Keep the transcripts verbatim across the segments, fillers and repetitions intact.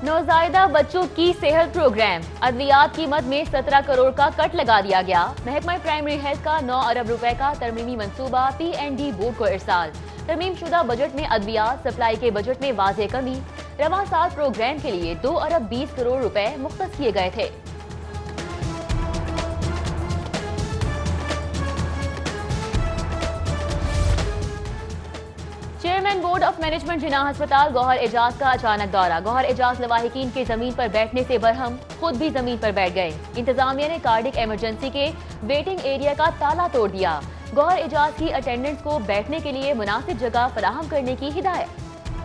नौजायदा बच्चों की सेहत प्रोग्राम, अद्वियात कीमत में सत्रह करोड़ का कट लगा दिया गया। महकमा प्राइमरी हेल्थ का नौ अरब रुपए का तरमीमी मंसूबा पी एन डी बोर्ड को इरसाल। तरमीम शुदा बजट में अद्वियात सप्लाई के बजट में वाज़ेह कमी। रवां साल प्रोग्राम के लिए दो अरब बीस करोड़ रुपए मुख्तस किए गए थे। Chairman board of management Jinnah अस्पताल गौहर एजाज का अचानक दौरा। गौहर एजाज लवाहिकीन के जमीन पर बैठने से बरहम, खुद भी जमीन पर बैठ गए। इंतजामिया ने कार्डिक इमरजेंसी के वेटिंग एरिया का ताला तोड़ दिया। गौहर एजाज की अटेंडेंट्स को बैठने के लिए मुनासिब जगह फराहम करने की हिदायत।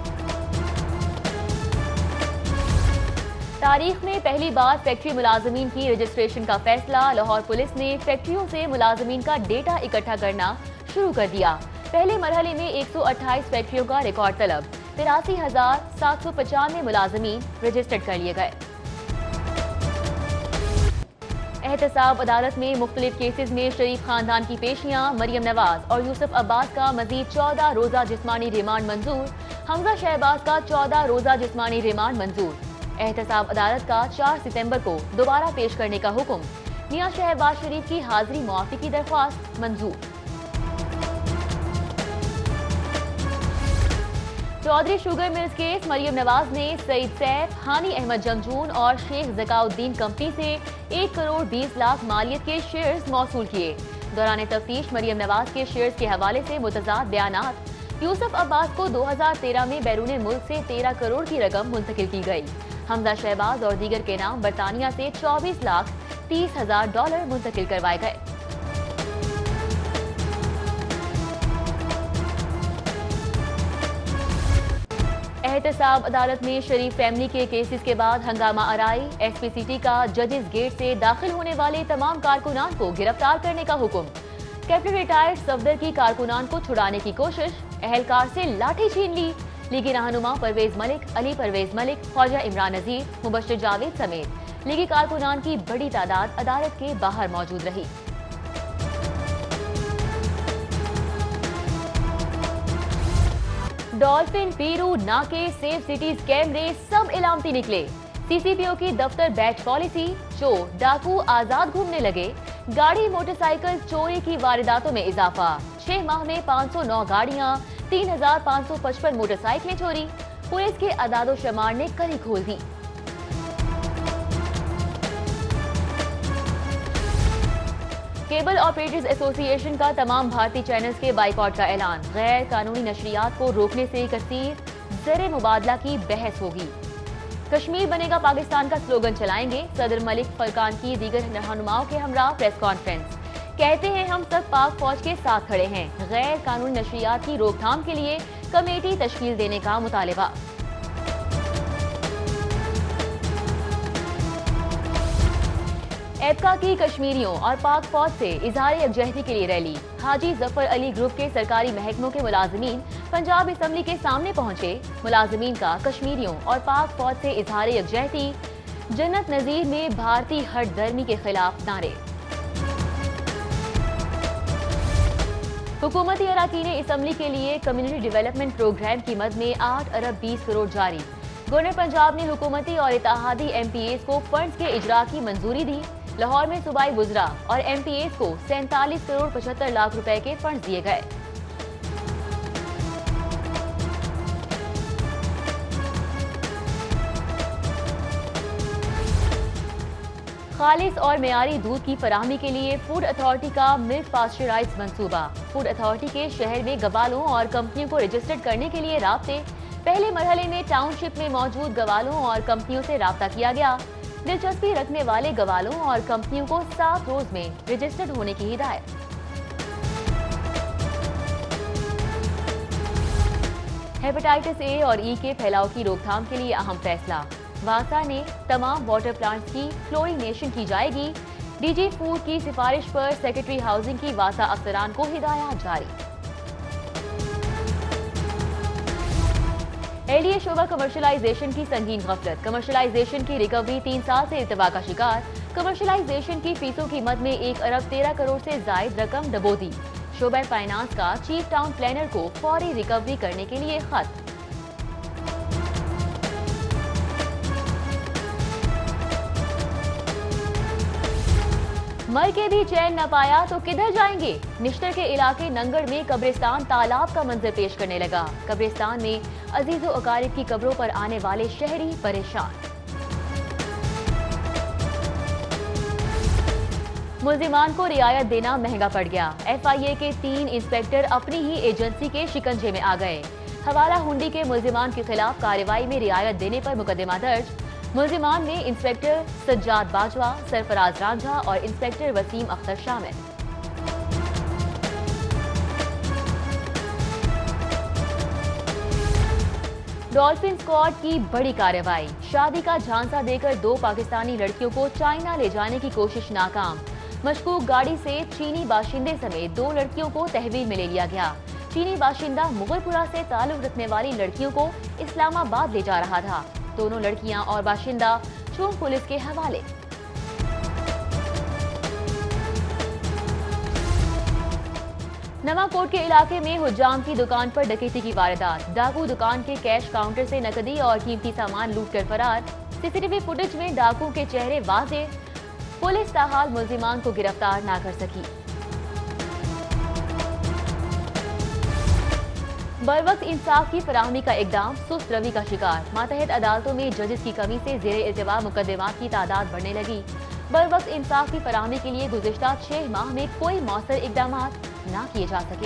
तारीख में पहली बार फैक्ट्री मुलाजमीन की रजिस्ट्रेशन का फैसला। लाहौर पुलिस ने फैक्ट्रियों से मुलाजमीन का डेटा इकट्ठा करना शुरू कर दिया। पहले मरहले में एक सौ अट्ठाईस फैक्ट्रियों का रिकॉर्ड तलब। तिरासी हजार सात सौ पचानवे मुलाजमीन रजिस्टर्ड कर लिए गए। एहतसाब अदालत में मुख्तलिफ केसेस में शरीफ खानदान की पेशियां। मरियम नवाज और यूसुफ अब्बास का मजीद चौदह रोजा जिस्मानी रिमांड मंजूर। हमजा शहबाज का चौदह रोजा जिस्मानी रिमांड मंजूर। एहतसाब अदालत का चार सितंबर को दोबारा पेश करने का हुक्म। मियां शहबाज शरीफ की हाजिरी मुआफी की दरख्वास्त मंजूर। Chaudhry sugar mills case, Maryam Nawaz ने सईद सैफ, हानी अहमद जंगजून और शेख जकाउद्दीन कंपनी से एक करोड़ बीस लाख मालियत के शेयर्स मौसूल किए। दौरान तफ्तीश मरियम नवाज के शेयर्स के हवाले से मुतजाद बयानात। यूसुफ अब्बास को दो हजार तेरह में बैरून मुल्क से तेरह करोड़ की रकम मुंतकिल की गई। हमजा शहबाज और दीगर के नाम बरतानिया से चौबीस लाख तीस हजार डॉलर मुंतकिल करवाए गए। एहतसाब अदालत में शरीफ फैमिली के केसेस के बाद हंगामा आराई। एस पी सी टी का जजेस गेट से दाखिल होने वाले तमाम कारकुनान को गिरफ्तार करने का हुक्म। कैप्टन रिटायर्ड सफदर की कारकुनान को छुड़ाने की कोशिश, एहलकार से लाठी छीन ली। लीगी रहनुमा परवेज मलिक, अली परवेज मलिक, ख्वाजा इमरान नजीर, मुबश्शिर जावेद समेत लीगी कारकुनान की बड़ी तादाद अदालत के बाहर मौजूद रही। डॉल्फिन, पीरू, नाके, सेफ सिटीज कैमरे सब इलामती निकले। सी सी पी ओ की दफ्तर बैच पॉलिसी, चोर डाकू आजाद घूमने लगे। गाड़ी मोटरसाइकिल चोरी की वारदातों में इजाफा। छह माह में पाँच सौ नौ गाड़ियां, तीन हजार पाँच सौ पचपन मोटरसाइकिलें चोरी। पुलिस के अदादो शुमार ने कड़ी खोल दी। केबल ऑपरेटर्स एसोसिएशन का तमाम भारतीय चैनल्स के बाइकॉट का ऐलान। गैर कानूनी नशरियात को रोकने से कसीर ज़र मुबादला की बहस होगी। कश्मीर बनेगा पाकिस्तान का स्लोगन चलाएंगे। सदर मलिक फरकान की दीगर रहनुमाओं के हमरा प्रेस कॉन्फ्रेंस। कहते हैं हम सब पाक फौज के साथ खड़े हैं। गैर कानूनी नशरियात की रोकथाम के लिए कमेटी तश्कील देने का मुतालिबा। एबका की कश्मीरियों और पाक फौज से इजहार यकजहती के लिए रैली। हाजी जफर अली ग्रुप के सरकारी महकमों के मुलाजमीन पंजाब असम्बली के सामने पहुंचे। मुलाजमीन का कश्मीरियों और पाक फौज से इजहार यकजहती। जन्नत नजीर में भारतीय हट दर्मी के खिलाफ नारे। हुकूमती अराकीन असम्बली के लिए कम्युनिटी डेवलपमेंट प्रोग्राम की मद में आठ अरब बीस करोड़ जारी। गवर्नर पंजाब ने हुकूमती और इत्तेहादी एम पी एस को फंड्स के इजरा की मंजूरी दी। लाहौर में सूबाई वुज़रा और एम पी एस को सैंतालीस करोड़ पचहत्तर लाख रुपए के फंड्स दिए गए। खालिस और मेयारी दूध की फराहमी के लिए फूड अथॉरिटी का मिल्क पास्चराइज्ड मंसूबा। फूड अथॉरिटी के शहर में गवालों और कंपनियों को रजिस्टर्ड करने के लिए राब्ते। पहले मरहले में टाउनशिप में मौजूद गवालों और कंपनियों से राब्ता किया गया। दिलचस्पी रखने वाले गवालों और कंपनियों को सात रोज में रजिस्टर्ड होने की हिदायत। हेपेटाइटिस ए और ई के फैलाव की रोकथाम के लिए अहम फैसला। वासा ने तमाम वाटर प्लांट्स की फ्लोरिनेशन की जाएगी। डीजी फूड की सिफारिश पर सेक्रेटरी हाउसिंग की वासा अफसरान को हिदायत जारी। एल डी ए शोबा कमर्शलाइजेशन की संगीन गफलत। कमर्शलाइजेशन की रिकवरी तीन साल से इल्तवा का शिकार। कमर्शलाइजेशन की फीसों की मद में एक अरब तेरह करोड़ से जायद रकम डबो दी। शोबा फाइनेंस का चीफ टाउन प्लानर को फौरी रिकवरी करने के लिए खत। मर के भी चैन न पाया तो किधर जाएंगे। निश्तर के इलाके नंगड़ में कब्रिस्तान तालाब का मंजर पेश करने लगा। कब्रिस्तान में अजीजो अकारिब की कब्रों पर आने वाले शहरी परेशान। मुल्जिमान को रियायत देना महंगा पड़ गया। एफ आई ए के तीन इंस्पेक्टर अपनी ही एजेंसी के शिकंजे में आ गए। हवाला हुंडी के मुल्जिमान के खिलाफ कार्रवाई में रियायत देने पर मुकदमा दर्ज। मुल्जिमान में इंस्पेक्टर सज्जाद बाजवा, सरफराज रांझा और इंस्पेक्टर वसीम अख्तर शामिल। डॉल्फिन स्क्वाड की बड़ी कार्रवाई। शादी का झांसा देकर दो पाकिस्तानी लड़कियों को चाइना ले जाने की कोशिश नाकाम। मशकूक गाड़ी से चीनी बाशिंदे समेत दो लड़कियों को तहवील में ले लिया गया। चीनी बाशिंदा मुगलपुरा से ताल्लुक रखने वाली लड़कियों को इस्लामाबाद ले जा रहा था। दोनों लड़कियां और बाशिंदा चूंग पुलिस के हवाले। नवाकोट के इलाके में हुज्जाम की दुकान पर डकैती की वारदात। डाकू दुकान के कैश काउंटर से नकदी और कीमती सामान लूट कर फरार। सीसीटीवी फुटेज में डाकू के चेहरे वाजे। पुलिस ताहाल मुल्जिमान को गिरफ्तार ना कर सकी। बरवक्त इंसाफ की फराहमी का इकदाम सुस्त रवि का शिकार। मातहत अदालतों में जजेस की कमी से जेरे इल्तिवा मुकदमात की तादाद बढ़ने लगी। बरवक्त इंसाफ की फराहमी के लिए गुज़िश्ता छह माह में कोई मौसर इकदाम ना किए जा सके।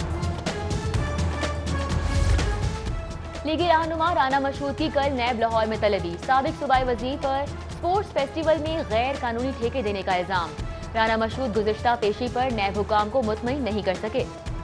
लीगी रहनुमा राना मशहूद की कल नैब लाहौर में तलबी। साबिक सूबाई वजीर पर स्पोर्ट्स फेस्टिवल में गैर कानूनी ठेके देने का इल्जाम। राना मशहूद गुज़िश्ता पेशी पर नैब हुकाम को मुतमईन नहीं कर सके।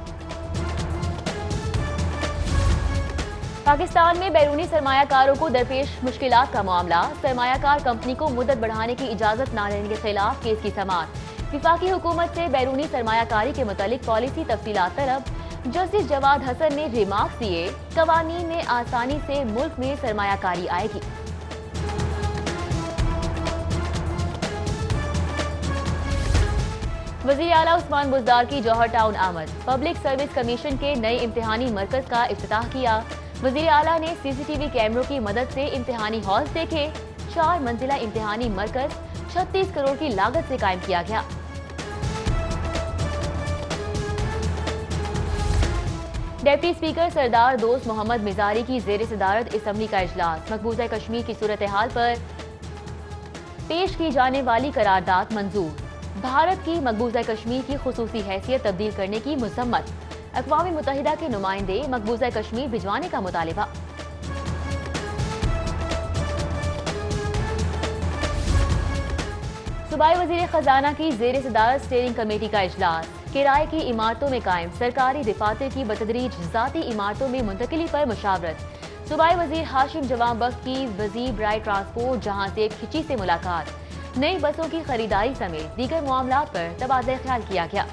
पाकिस्तान में बैरूनी सरमायाकारों को दरपेश मुश्किलात का मामला। सरमायाकार कंपनी को मुद्दत बढ़ाने की इजाजत न देने के खिलाफ केस की समाअत। विफाकी हुकूमत से बैरूनी सरमायाकारी के मुतालिक पॉलिसी तफसीलात तलब। जस्टिस जवाद हसन ने रिमार्क्स दिए, कवानीन में आसानी से मुल्क में सरमायाकारी आएगी। वज़ीर आला उस्मान बुज़दार की जौहर टाउन आमद। पब्लिक सर्विस कमीशन के नए इम्तिहानी मरकज का इफ्तिताह किया। वज़ीर आला ने सीसीटीवी कैमरों की मदद से इम्तिहानी हॉल देखे। चार मंजिला इम्तिहानी मरकज छत्तीस करोड़ की लागत से कायम किया गया। डिप्टी स्पीकर सरदार दोस्त मोहम्मद मिजारी की जेर सदारत असम्बली का इजलास। मकबूजा कश्मीर की सूरत हाल पर पेश की जाने वाली करारदाद मंजूर। भारत की मकबूजा कश्मीर की खुसूसी हैसियत तब्दील करने की मुजम्मत। अक़वाम मुत्तहिदा के नुमाइंदे मकबूजा कश्मीर भिजवाने का मुतालिबा। सूबाई वज़ीर खजाना की जेर सदारत स्टीयरिंग कमेटी का इजलास। किराए की इमारतों में कायम सरकारी दफातर की बतदरीज ज़ाती इमारतों में मुंतकिली पर मुशावरत। सूबाई वज़ीर हाशिम जवान बख्श की वज़ीर बराए ट्रांसपोर्ट जहां से खिची से मुलाकात। नई बसों की खरीदारी समेत दीगर मामलात पर तबादला ख्याल किया गया।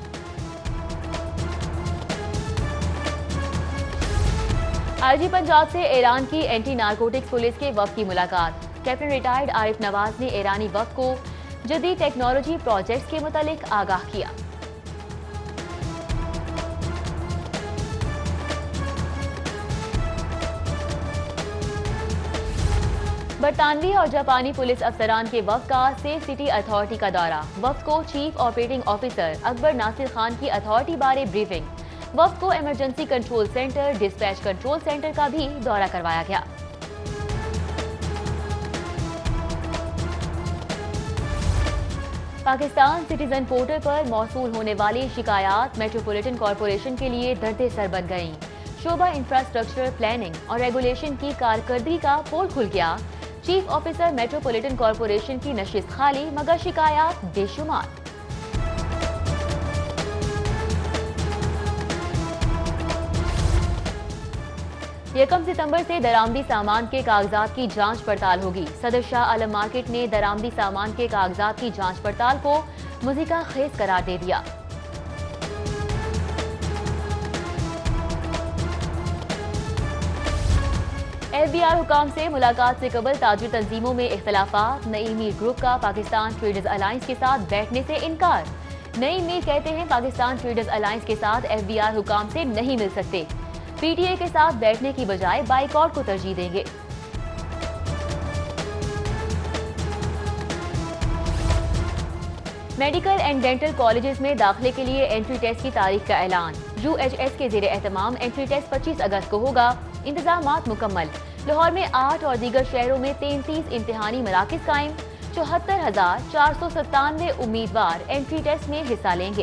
आईजी पंजाब से ईरान की एंटी नारकोटिक्स पुलिस के वफ़द की मुलाकात। कैप्टन रिटायर्ड आरिफ नवाज ने ईरानी वफ़द को जदीद टेक्नोलॉजी प्रोजेक्ट्स के मुतालिक आगाह किया। बरतानवी और जापानी पुलिस अफसरान के वफ़द का सेफ सिटी अथॉरिटी का दौरा। वफ़द को chief operating officer Akbar Nasir Khan की अथॉरिटी बारे ब्रीफिंग। वफ़द को emergency control centre, dispatch control centre का भी दौरा करवाया गया। पाकिस्तान सिटीजन पोर्टल पर मौसूल होने वाली शिकायत मेट्रोपॉलिटन कॉरपोरेशन के लिए दर्द सर बन गईं। शोबा इंफ्रास्ट्रक्चर प्लानिंग और रेगुलेशन की कारकर्दगी का पोल खुल गया। चीफ ऑफिसर मेट्रोपॉलिटन कॉरपोरेशन की नशिस्त खाली मगर शिकायत बेशुमार। यकम सितंबर से दरामदी सामान के कागजात की जांच पड़ताल होगी। सदर शाह आलम मार्केट ने दरामदी सामान के कागजात की जांच पड़ताल को मुज़ीका खेज करार दे दिया। एफ बी आर हुकाम से मुलाकात से कबल ताजिर तंजीमों में इख्तलाफात। नई मीर ग्रुप का पाकिस्तान ट्रेडर्स अलायंस के साथ बैठने से इनकार। नई मीर कहते हैं पाकिस्तान ट्रेडर्स अलायंस के साथ एफ बी आर हुकाम से नहीं मिल सकते। पी टी ए के साथ बैठने की बजाय बाइकआउट को तरजीह देंगे। मेडिकल एंड डेंटल कॉलेजेस में दाखिले के लिए एंट्री टेस्ट की तारीख का ऐलान। यू एच एस के जेर एहतमाम एंट्री टेस्ट पच्चीस अगस्त को होगा। इंतजामात मुकम्मल। लाहौर में आठ और दीगर शहरों में तैंतीस इम्तिहानी मराकिज कायम। चौहत्तर हजार चार सौ सत्तानवे उम्मीदवार एंट्री टेस्ट में हिस्सा लेंगे।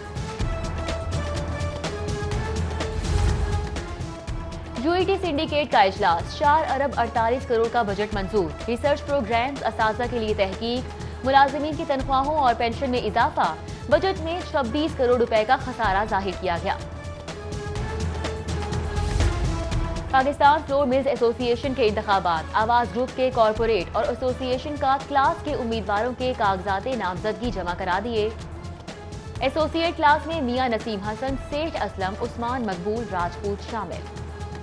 यू ई टी सिंडिकेट का इजलास। चार अरब अड़तालीस करोड़ का बजट मंजूर। रिसर्च प्रोग्राम्स, असातिज़ा के लिए तहकीक, मुलाजिमीन की तनख्वाहों और पेंशन में इजाफा। बजट में छब्बीस करोड़ रुपए का खसारा जाहिर किया गया। पाकिस्तान फ्लोर मिल्स एसोसिएशन के इंतखाबात। आवाज ग्रुप के कॉरपोरेट और एसोसिएशन का क्लास के उम्मीदवारों के कागजात नामजदगी जमा करा दिए। एसोसिएट क्लास में मियां नसीम हसन, सेठ असलम, उस्मान मकबूल राजपूत शामिल।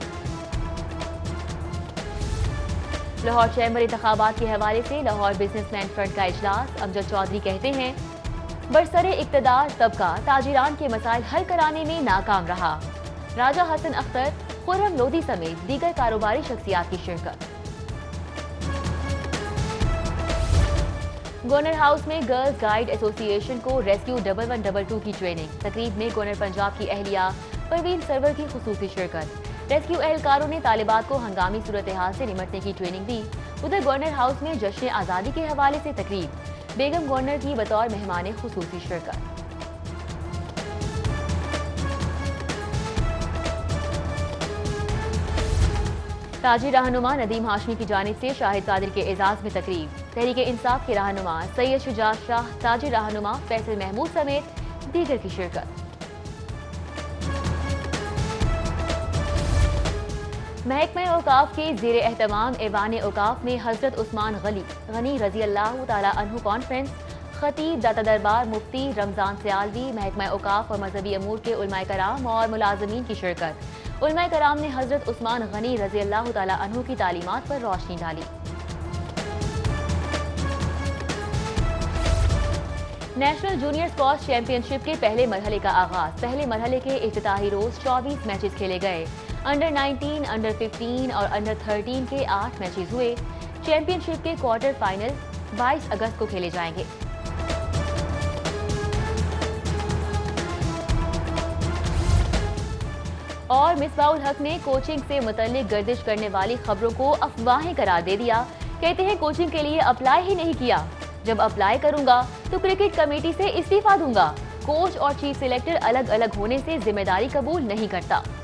लाहौर चैम्बर इंतखाबात के हवाले से लाहौर बिजनेसमैन फ्रंट का इजलास। अमजद चौधरी कहते हैं, बरसरे इक्तदार तबका ताजिरान के मसाइल हल कराने में नाकाम रहा। राजा हसन अख्तर, खुर्रम लोधी समेत दीगर कारोबारी शख्सियात की शिरकत। गवर्नर हाउस में गर्ल्स गाइड एसोसिएशन को rescue double one double two की ट्रेनिंग। तकरीब में गवर्नर पंजाब की अहलिया परवीन सरवर की खुसूसी शिरकत। रेस्क्यू एहलकारों ने तालिबात को हंगामी सूरत हाल से निमटने की ट्रेनिंग दी। उधर गवर्नर हाउस में जश्न आज़ादी के हवाले से तकरीब। बेगम गवर्नर की बतौर मेहमान खुसूसी शिरकत। ताजी रहनुमा नदीम हाशमी की जानिब से शाहिद कादिर के एजाज में तकरीब। तहरीक इंसाफ के रहनुमा सैयद शुजा शाह, ताजी रहनुमा फैसल महमूद समेत दीगर की शिरकत। महकमा औकाफ के जेर एहतमाम ऐवान औकाफ में हजरत उस्मान गली गनी रजी अल्लाह ताला अन्हु कॉन्फ्रेंस। खतीब, दाता दरबार, मुफ्ती रमजान सयालवी, महकमा औकाफ और मजहबी अमूर के उलमाए कराम और मुलाजमीन की शिरकत। उलमाए कराम ने हजरत उस्मान गनी रजी अल्लाह ताला अन्हु की तालीमात पर रोशनी डाली। नेशनल जूनियर स्क्वॉश चैंपियनशिप के पहले मरहले का आगाज। पहले मरहले के इफ्तिताही रोज चौबीस मैचेस खेले गए। अंडर नाइनटीन, अंडर फिफ्टीन और अंडर थर्टीन के आठ मैचेस हुए। चैंपियनशिप के क्वार्टर फाइनल बाईस अगस्त को खेले जाएंगे। और मिसबाउल हक ने कोचिंग से मुतल्लिक गर्दिश करने वाली खबरों को अफवाहें करार दे दिया। कहते हैं कोचिंग के लिए अप्लाई ही नहीं किया। जब अप्लाई करूंगा तो क्रिकेट कमेटी से इस्तीफा दूंगा। कोच और चीफ सिलेक्टर अलग अलग होने से जिम्मेदारी कबूल नहीं करता।